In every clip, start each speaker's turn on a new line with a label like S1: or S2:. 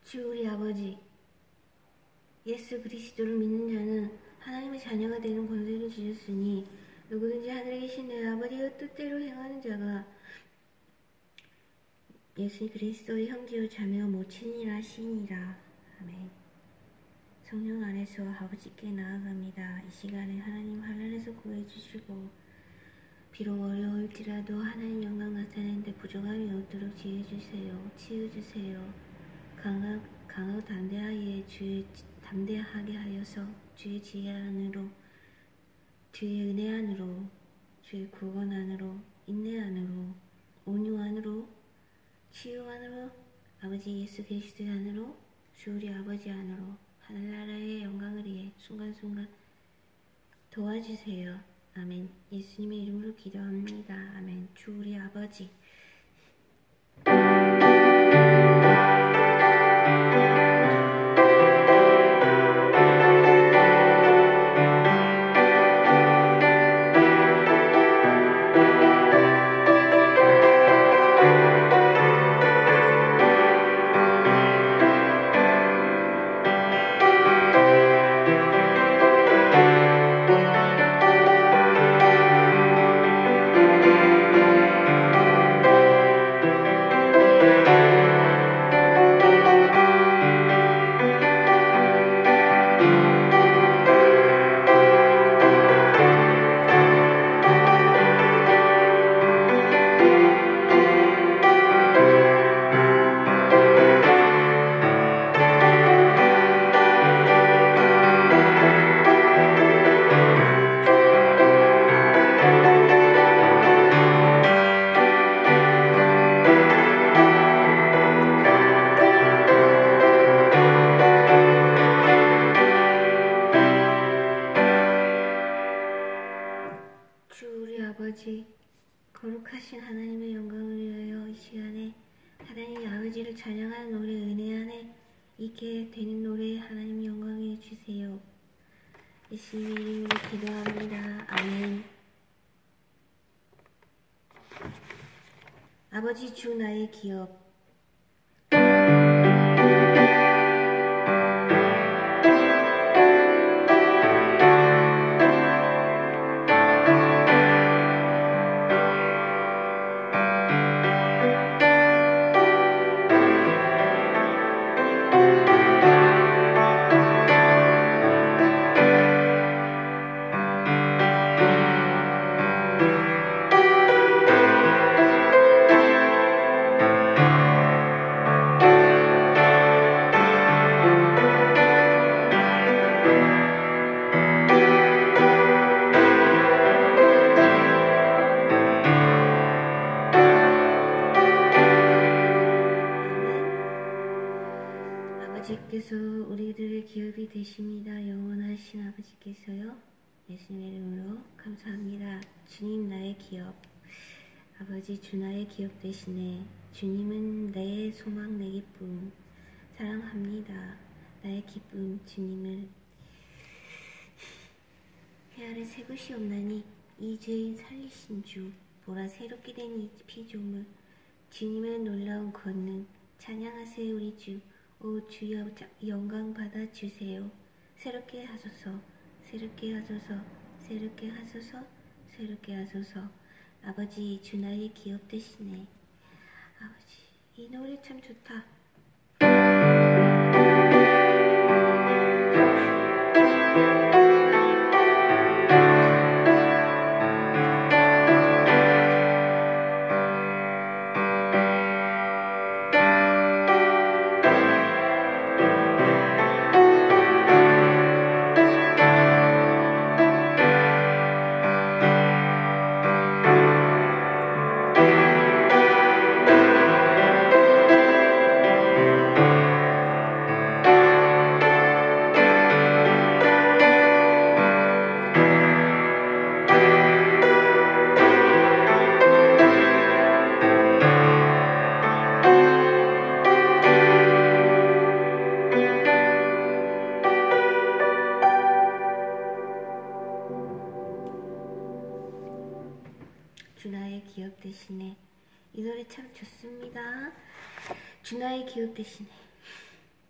S1: 주 우리 아버지 예수 그리스도를 믿는 자는 하나님의 자녀가 되는 권세를 주셨으니 누구든지 하늘에 계신 내 아버지의 뜻대로 행하는 자가 예수 그리스도의 형제요 자매요 모친이라 시니라. 아멘. 성령 안에서 아버지께 나아갑니다. 이 시간에 하나님 하늘에서 구해주시고 비록 어려울지라도 하나님 영광 나타내는데 부족함이 없도록 지혜주세요. 치유주세요. 강하고 담대하게 하여서 주의 지혜 안으로, 주의 은혜 안으로, 주의 구원 안으로, 인내 안으로, 온유 안으로, 치유 안으로, 아버지 예수 그리스도 안으로, 주 우리 아버지 안으로 하늘나라의 영광을 위해 순간순간 도와주세요. 아멘. 예수님의 이름으로 기도합니다. 아멘. 주 우리 아버지 거룩하신 하나님의 영광을 위하여 이 시간에 하나님의 아버지를 찬양하는 노래 은혜 안에 있게 되는 노래 하나님 영광을 주세요. 예수님의 이름으로 기도합니다. 아멘. 아버지 주 나의 기업 아버지께서 우리들의 기업이 되십니다. 영원하신 아버지께서요. 예수님의 이름으로 감사합니다. 주님 나의 기업 아버지 주 나의 기업 되시네. 주님은 내 소망 내 기쁨 사랑합니다. 나의 기쁨 주님을 해 아래 새 것이 없나니 이 죄인 살리신 주 보라 새롭게 된 이 피조물 주님의 놀라운 권능 찬양하세요. 우리 주 오 주여 영광 받아 주세요. 새롭게 하소서 새롭게 하소서 새롭게 하소서 새롭게 하소서. 아버지 주 나의 기업 되시네. 아버지 이 노래 참 좋다. 주 나의 기업 되시네. 이 노래 참 좋습니다. 주 나의 기업 되시네.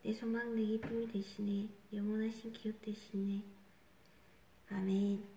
S1: 내 소망 내 기쁨이 되시네. 영원하신 기업 되시네. 아멘.